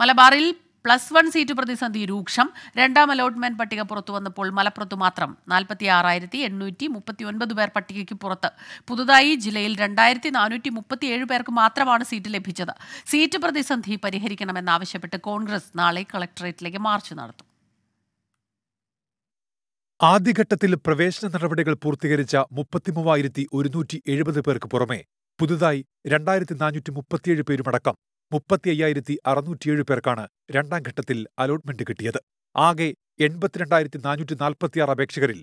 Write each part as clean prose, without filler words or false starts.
മലബാറിൽ +1 സീറ്റ് പ്രതിസന്ധി രൂക്ഷം. രണ്ടാം അലോട്ട്മെന്റ് പട്ടിക പുറത്തുവന്നപ്പോൾ മലപ്പുറത്ത് മാത്രം 46,839 പേർ പട്ടികയ്ക്ക് പുറത്ത്. പുതുതായി ജില്ലയിൽ 2,437 പേർക്ക് മാത്രമാണ് സീറ്റ് ലഭിച്ചത്. സീറ്റ് പ്രതിസന്ധി പരിഹരിക്കണമെന്നാവശ്യപ്പെട്ട് കോൺഗ്രസ് നാളെ കളക്ടറേറ്റിലേക്ക് മാർച്ച് നടത്തും. ആദ്യഘട്ടത്തിൽ പ്രവേശന നടപടികൾ പൂർത്തീകരിച്ച 33,170 പേർക്ക് പുറമെ പുതുതായി 2,437 പേരുമടക്കം 35,607 പേർക്കാണ് രണ്ടാം ഘട്ടത്തിൽ അലോട്ട്മെന്റ് കിട്ടിയത്. ആകെ 82,446 അപേക്ഷകരിൽ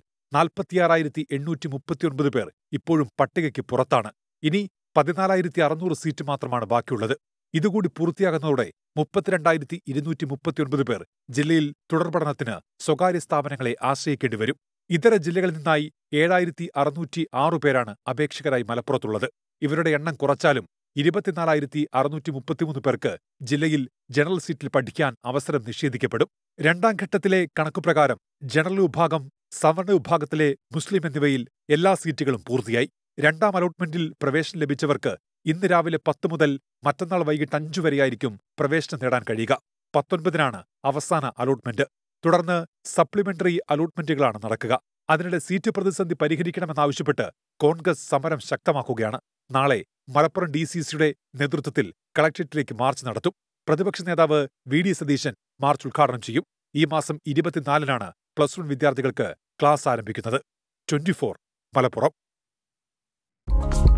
46,839 പേർ ഇപ്പോഴും പട്ടികയ്ക്ക് പുറത്താണ്. ഇനി 14,600 സീറ്റ് മാത്രമാണ് ബാക്കിയുള്ളത്. ഇതുകൂടി പൂർത്തിയാകുന്നതോടെ 32,239 പേർ ജില്ലയിൽ തുടർപഠനത്തിന് സ്വകാര്യ സ്ഥാപനങ്ങളെ ആശ്രയിക്കേണ്ടി വരും. ഇതര ജില്ലകളിൽ നിന്നായി 7,606 പേരാണ് അപേക്ഷകരായി മലപ്പുറത്തുള്ളത്. ഇവരുടെ എണ്ണം കുറച്ചാലും 24,633 പേർക്ക് ജില്ലയിൽ ജനറൽ സീറ്റിൽ പഠിക്കാൻ അവസരം നിഷേധിക്കപ്പെടും. രണ്ടാം ഘട്ടത്തിലെ കണക്കുപ്രകാരം ജനറൽ വിഭാഗം, സവർണ വിഭാഗത്തിലെ മുസ്ലിം എന്നിവയിൽ എല്ലാ സീറ്റുകളും പൂർത്തിയായി. രണ്ടാം അലോട്ട്മെന്റിൽ പ്രവേശനം ലഭിച്ചവർക്ക് ഇന്ന് രാവിലെ 10 മുതൽ മറ്റന്നാൾ വൈകിട്ട് 5 വരെയായിരിക്കും പ്രവേശനം നേടാൻ കഴിയുക. 19-നാണ് അവസാന അലോട്ട്മെന്റ്. തുടർന്ന് സപ്ലിമെന്ററി അലോട്ട്മെന്റുകളാണ് നടക്കുക. അതിനിടെ സീറ്റ് പ്രതിസന്ധി പരിഹരിക്കണമെന്നാവശ്യപ്പെട്ട് കോൺഗ്രസ് സമരം ശക്തമാക്കുകയാണ്. നാളെ മലപ്പുറം DCCയുടെ നേതൃത്വത്തിൽ കളക്ടറേറ്റിലേക്ക് മാർച്ച് നടത്തും. പ്രതിപക്ഷ നേതാവ് VD സതീശൻ മാർച്ച് ഉദ്ഘാടനം ചെയ്യും. ഈ മാസം 24-നാണ് +1 വിദ്യാർത്ഥികൾക്ക് ക്ലാസ് ആരംഭിക്കുന്നത്. 24 മലപ്പുറം.